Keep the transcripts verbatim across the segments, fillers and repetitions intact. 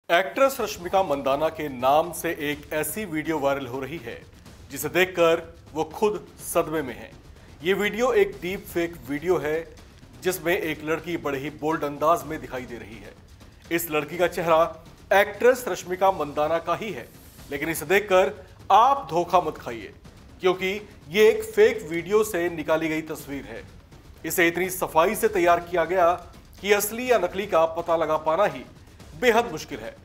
Actress Rashmika Mandanna के नाम से एक ऐसी वीडियो वायरल हो रही है जिसे देखकर वो खुद सदमे में है। ये वीडियो एक डीप फेक वीडियो है जिसमें एक लड़की बड़े ही बोल्ड अंदाज में दिखाई दे रही है। इस लड़की का चेहरा एक्ट्रेस रश्मिका मंदाना का ही है, लेकिन इसे देखकर आप धोखा मत खाइए क्योंकि ये एक फेक वीडियो से निकाली गई तस्वीर है। इसे इतनी सफाई से तैयार किया गया कि असली या नकली का पता लगा पाना ही बेहद मुश्किल है।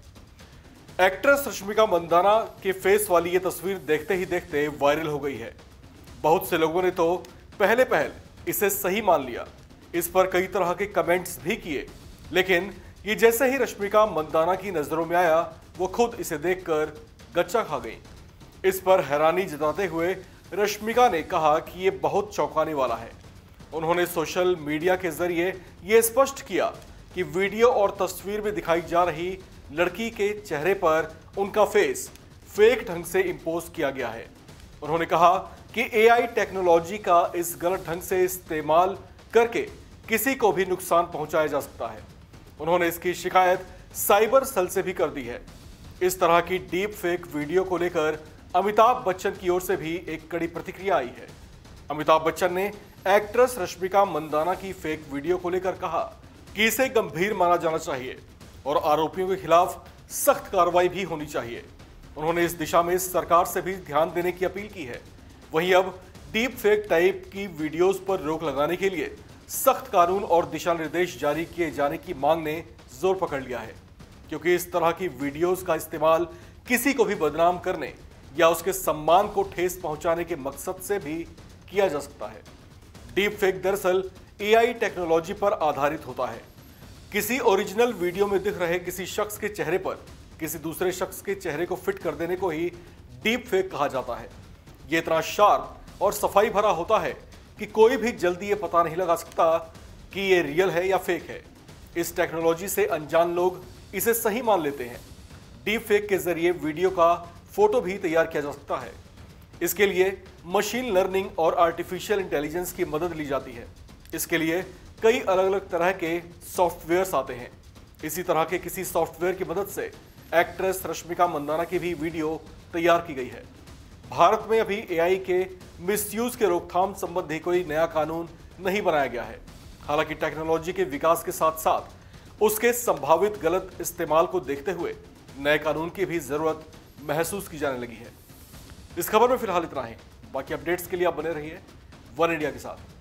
एक्ट्रेस रश्मिका मंदाना के फेस वाली ये तस्वीर देखते ही देखते वायरल हो गई है। बहुत से लोगों ने तो पहले पहल इसे सही मान लिया, इस पर कई तरह के कमेंट्स भी किए, लेकिन ये जैसे ही रश्मिका मंदाना की नजरों में आया वो खुद इसे देखकर गच्चा खा गई। इस पर हैरानी जताते हुए रश्मिका ने कहा कि ये बहुत चौंकाने वाला है। उन्होंने सोशल मीडिया के जरिए ये स्पष्ट किया कि वीडियो और तस्वीर में दिखाई जा रही लड़की के चेहरे पर उनका फेस फेक ढंग से इंपोज किया गया है। उन्होंने कहा कि एआई टेक्नोलॉजी का इस गलत ढंग से इस्तेमाल करके किसी को भी नुकसान पहुंचाया जा सकता है। उन्होंने इसकी शिकायत साइबर सेल से भी कर दी है। इस तरह की डीप फेक वीडियो को लेकर अमिताभ बच्चन की ओर से भी एक कड़ी प्रतिक्रिया आई है। अमिताभ बच्चन ने एक्ट्रेस रश्मिका मंदाना की फेक वीडियो को लेकर कहा कि इसे गंभीर माना जाना चाहिए और आरोपियों के खिलाफ सख्त कार्रवाई भी होनी चाहिए। उन्होंने इस दिशा में सरकार से भी ध्यान देने की अपील की है। वहीं अब डीप फेक टाइप की वीडियोस पर रोक लगाने के लिए सख्त कानून और दिशा निर्देश जारी किए जाने की मांग ने जोर पकड़ लिया है, क्योंकि इस तरह की वीडियोस का इस्तेमाल किसी को भी बदनाम करने या उसके सम्मान को ठेस पहुंचाने के मकसद से भी किया जा सकता है। डीप फेक दरअसल एआई टेक्नोलॉजी पर आधारित होता है। किसी ओरिजिनल वीडियो में दिख रहे किसी शख्स के चेहरे पर किसी दूसरे शख्स के चेहरे को फिट कर देने को ही डीप फेक कहा जाता है। ये इतना शार्प और सफाई भरा होता है कि कोई भी जल्दी ये पता नहीं लगा सकता कि ये रियल है या फेक है। इस टेक्नोलॉजी से अनजान लोग इसे सही मान लेते हैं। डीप फेक के जरिए वीडियो का फोटो भी तैयार किया जा सकता है। इसके लिए मशीन लर्निंग और आर्टिफिशियल इंटेलिजेंस की मदद ली जाती है। इसके लिए कई अलग अलग तरह के सॉफ्टवेयर्स आते हैं। इसी तरह के किसी सॉफ्टवेयर की मदद से एक्ट्रेस रश्मिका मंदाना की भी वीडियो तैयार की गई है। भारत में अभी एआई के मिसयूज के रोकथाम संबंधी कोई नया कानून नहीं बनाया गया है। हालांकि टेक्नोलॉजी के विकास के साथ साथ उसके संभावित गलत इस्तेमाल को देखते हुए नए कानून की भी जरूरत महसूस की जाने लगी है। इस खबर में फिलहाल इतना ही। बाकी अपडेट्स के लिए आप बने रहिए वन इंडिया के साथ।